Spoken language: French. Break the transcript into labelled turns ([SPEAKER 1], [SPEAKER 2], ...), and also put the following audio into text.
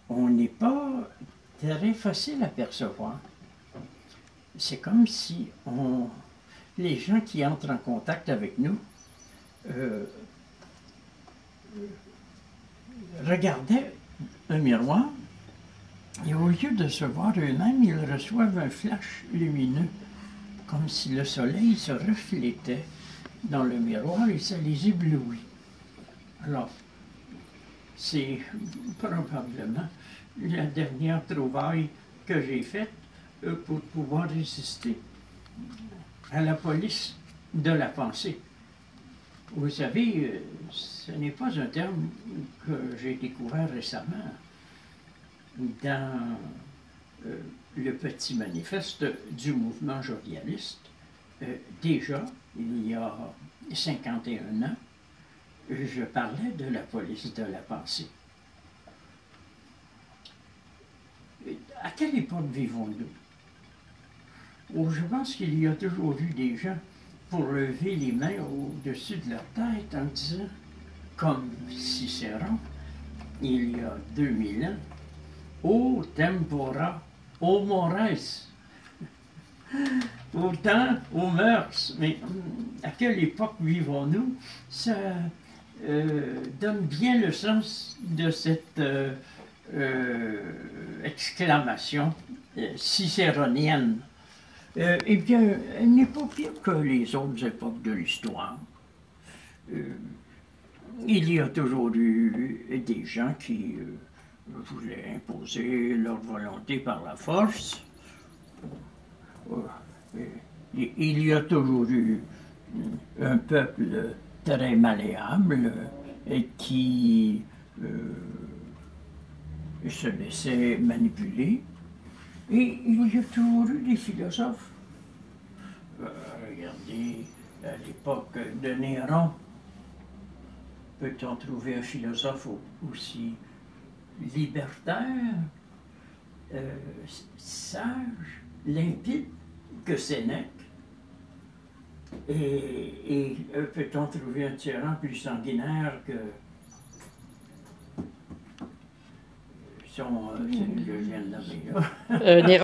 [SPEAKER 1] on n'est pas très facile à percevoir. C'est comme si les gens qui entrent en contact avec nous regardaient un miroir et au lieu de se voir eux-mêmes, ils reçoivent un flash lumineux, comme si le soleil se reflétait dans le miroir et ça les éblouit. Alors, c'est probablement la dernière trouvaille que j'ai faite pour pouvoir résister à la police de la pensée. Vous savez, ce n'est pas un terme que j'ai découvert récemment. Dans le petit manifeste du mouvement jovialiste, déjà, il y a 51 ans, je parlais de la police de la pensée. À quelle époque vivons-nous? Oh, je pense qu'il y a toujours eu des gens pour lever les mains au-dessus de leur tête en disant, comme Cicéron, il y a 2000 ans, O tempora, o mores, au temps, aux mœurs. Mais à quelle époque vivons-nous? Ça donne bien le sens de cette exclamation cicéronienne. Eh bien, elle n'est pas pire que les autres époques de l'histoire. Il y a toujours eu des gens qui voulaient imposer leur volonté par la force. Il y a toujours eu un peuple très malléable et qui se laissait manipuler. Et il y a toujours eu des philosophes. Regardez, à l'époque de Néron, peut-on trouver un philosophe aussi libertaire, sage, limpide que Sénèque? Et peut-on trouver un tyran plus sanguinaire que je viens de nommer là?